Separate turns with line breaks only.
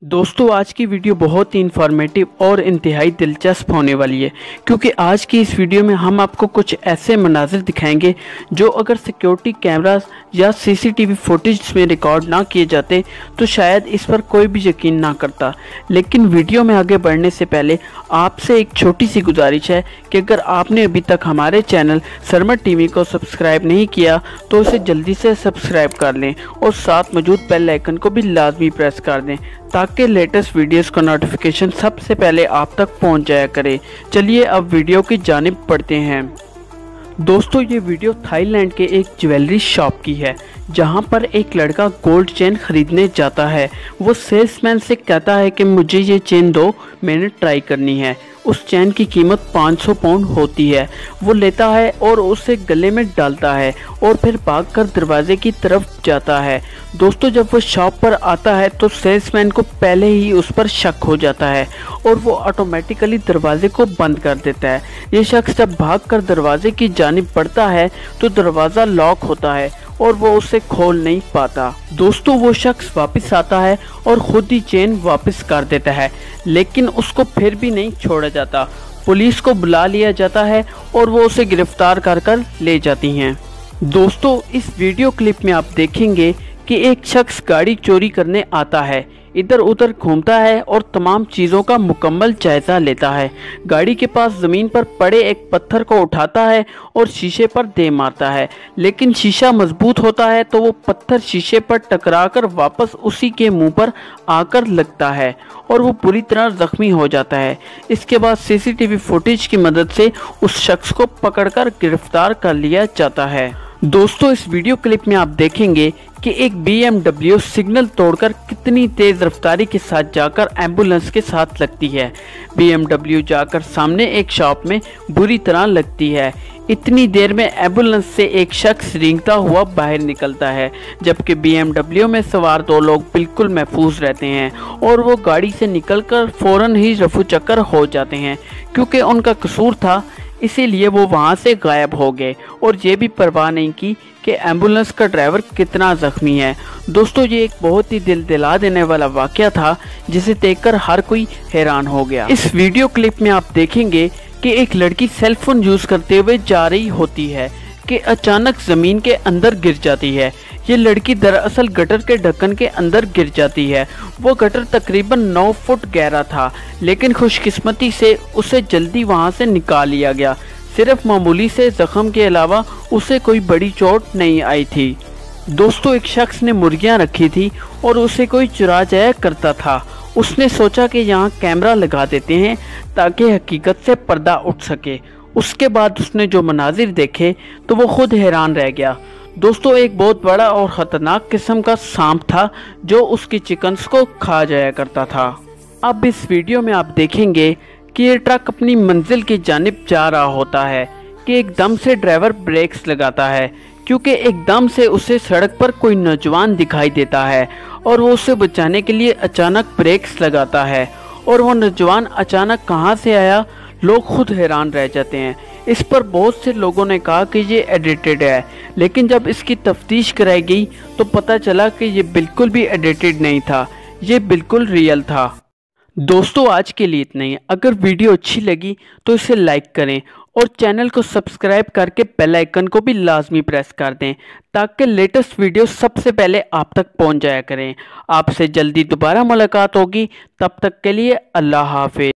दोस्तों आज की वीडियो बहुत ही इन्फॉर्मेटिव और इंतहाई दिलचस्प होने वाली है, क्योंकि आज की इस वीडियो में हम आपको कुछ ऐसे मनाजिर दिखाएंगे जो अगर सिक्योरिटी कैमरास या सीसीटीवी फुटेज में रिकॉर्ड ना किए जाते तो शायद इस पर कोई भी यकीन ना करता। लेकिन वीडियो में आगे बढ़ने से पहले आपसे एक छोटी सी गुजारिश है कि अगर आपने अभी तक हमारे चैनल सरमद टीवी को सब्सक्राइब नहीं किया तो इसे जल्दी से सब्सक्राइब कर लें और साथ मौजूद बेल आइकन को भी लाजमी प्रेस कर दें ताकि लेटेस्ट वीडियोस का नोटिफिकेशन सबसे पहले आप तक पहुंच जाया करे। चलिए अब वीडियो की जानिब बढ़ते हैं। दोस्तों ये वीडियो थाईलैंड के एक ज्वेलरी शॉप की है, जहां पर एक लड़का गोल्ड चेन खरीदने जाता है। वो सेल्समैन से कहता है कि मुझे ये चेन दो, मैंने ट्राई करनी है। उस चेन की कीमत 500 पाउंड होती है। वो लेता है और उसे गले में डालता है और फिर भागकर दरवाजे की तरफ जाता है। दोस्तों जब वो शॉप पर आता है तो सेल्समैन को पहले ही उस पर शक हो जाता है और वो ऑटोमेटिकली दरवाजे को बंद कर देता है। ये शख्स जब भागकर दरवाजे की जानिब बढ़ता है तो दरवाज़ा लॉक होता है और वो उसे खोल नहीं पाता। दोस्तों वो शख्स वापस आता है और खुद ही चेन वापस कर देता है, लेकिन उसको फिर भी नहीं छोड़ा जाता। पुलिस को बुला लिया जाता है और वो उसे गिरफ्तार कर ले जाती हैं। दोस्तों इस वीडियो क्लिप में आप देखेंगे कि एक शख्स गाड़ी चोरी करने आता है, इधर उधर घूमता है और तमाम चीज़ों का मुकम्मल जायज़ा लेता है। गाड़ी के पास ज़मीन पर पड़े एक पत्थर को उठाता है और शीशे पर दे मारता है, लेकिन शीशा मजबूत होता है तो वो पत्थर शीशे पर टकराकर वापस उसी के मुंह पर आकर लगता है और वो पूरी तरह ज़ख्मी हो जाता है। इसके बाद सीसीटीवी फुटेज की मदद से उस शख्स को पकड़कर गिरफ्तार कर लिया जाता है। दोस्तों इस वीडियो क्लिप में आप देखेंगे कि एक BMW सिग्नल तोड़कर कितनी तेज रफ्तारी के साथ जाकर एम्बुलेंस के साथ लगती है। BMW जाकर सामने एक शॉप में बुरी तरह लगती है। इतनी देर में एम्बुलेंस से एक शख्स रेंगता हुआ बाहर निकलता है, जबकि BMW में सवार दो लोग बिल्कुल महफूज रहते हैं और वो गाड़ी से निकलकर फौरन ही रफू चक्कर हो जाते हैं। क्योंकि उनका कसूर था इसीलिए वो वहाँ से गायब हो गए और ये भी परवाह नहीं की कि एम्बुलेंस का ड्राइवर कितना ज़ख्मी है। दोस्तों ये एक बहुत ही दिल दिला देने वाला वाक़या था जिसे देखकर हर कोई हैरान हो गया। इस वीडियो क्लिप में आप देखेंगे कि एक लड़की सेलफोन यूज़ करते हुए जा रही होती है कि अचानक ज़मीन के अंदर गिर जाती है। ये लड़की दरअसल गटर के ढक्कन के अंदर गिर जाती है। वो गटर तकरीबन 9 फुट गहरा था, लेकिन खुशकिस्मती से उसे जल्दी वहां से निकाल लिया गया। सिर्फ मामूली से जख्म के अलावा उसे कोई बड़ी चोट नहीं आई थी। दोस्तों एक शख्स ने मुर्गियां रखी थी और उसे कोई चुरा जाया करता था। उसने सोचा कि यहाँ कैमरा लगा देते हैं ताकि हकीकत से पर्दा उठ सके। उसके बाद उसने जो मनाजिर देखे तो वो खुद हैरान रह गया। दोस्तों एक बहुत बड़ा और ख़तरनाक किस्म का सांप था जो उसकी चिकन्स को खा जाया करता था। अब इस वीडियो में आप देखेंगे कि ये ट्रक अपनी मंजिल की जानिब जा रहा होता है कि एकदम से ड्राइवर ब्रेक्स लगाता है, क्योंकि एकदम से उसे सड़क पर कोई नौजवान दिखाई देता है और वो उसे बचाने के लिए अचानक ब्रेक्स लगाता है। और वो नौजवान अचानक कहाँ से आया, लोग खुद हैरान रह जाते हैं। इस पर बहुत से लोगों ने कहा कि ये एडिटेड है, लेकिन जब इसकी तफ्तीश कराई गई तो पता चला कि ये बिल्कुल भी एडिटेड नहीं था, ये बिल्कुल रियल था। दोस्तों आज के लिए इतना ही। अगर वीडियो अच्छी लगी तो इसे लाइक करें और चैनल को सब्सक्राइब करके बेल आइकन को भी लाजमी प्रेस कर दें ताकि लेटेस्ट वीडियो सबसे पहले आप तक पहुंच जाया करें। आपसे जल्दी दोबारा मुलाकात होगी, तब तक के लिए अल्लाह हाफिज़।